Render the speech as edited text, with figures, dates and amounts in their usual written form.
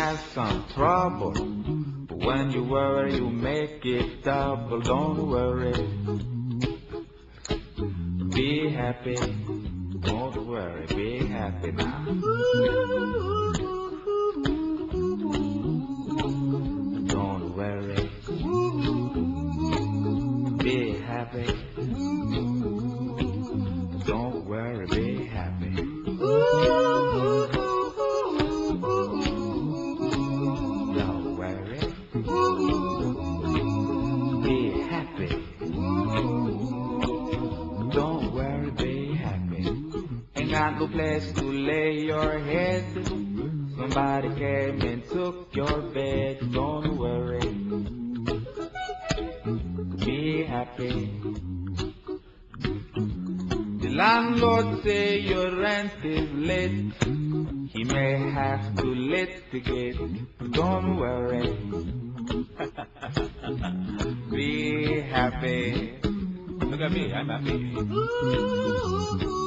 have some trouble, but when you worry, you make it double. Don't worry, be happy. Don't worry, be happy now. Don't worry, be happy. Don't worry, be happy. Don't worry, be happy. Don't worry, be happy. Ain't got no place to lay your head. Somebody came and took your bed. Don't worry, be happy. The landlord say your rent is late. He may have to litigate. Don't worry, be happy. Look at me, I'm happy.